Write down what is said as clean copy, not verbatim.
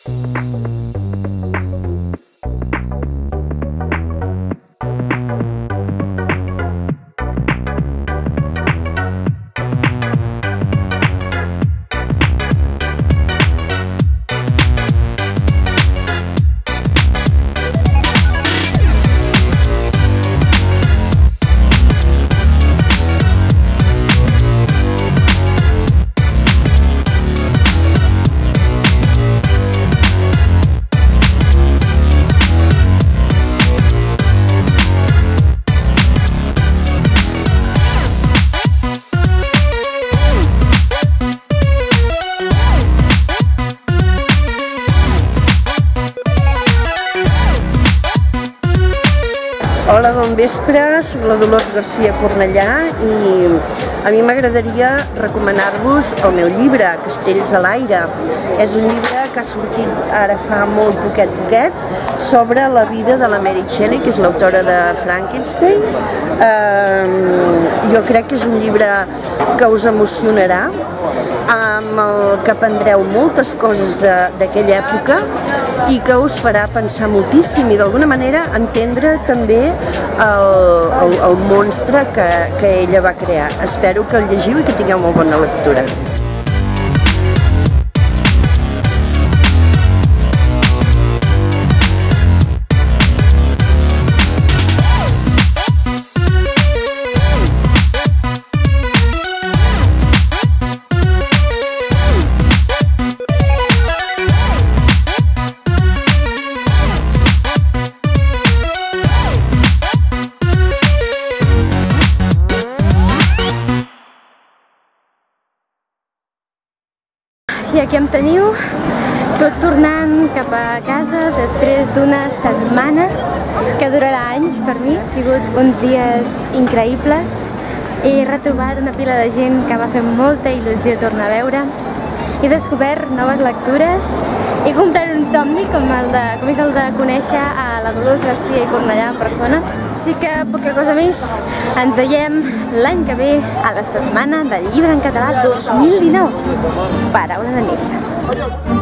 Hola, bon vespre, soc la Dolors Garcia Cornellà i a mi m'agradaria recomanar-vos el meu llibre, Castells a l'aire. És un llibre que ha sortit ara fa molt poquet sobre la vida de la Mary Shelley, que és l'autora de Frankenstein. Jo crec que és un llibre que us emocionarà, amb el que aprendreu moltes coses d'aquella època i que us farà pensar moltíssim i d'alguna manera entendre també el monstre que ella va crear. Espero que el llegiu i que tingueu molt bona lectura. I aquí em teniu, tot tornant cap a casa després d'una setmana que durarà anys per mi. Ha sigut uns dies increïbles. He retrobat una pila de gent que m'ha fet molta il·lusió tornar a veure. He descobert noves lectures. He complert un somni com és el de conèixer a la Dolors Garcia i Cornellà en persona. Així que poca cosa més, ens veiem l'any que ve a la Setmana del Llibre en Català 2019. Paraula de missa.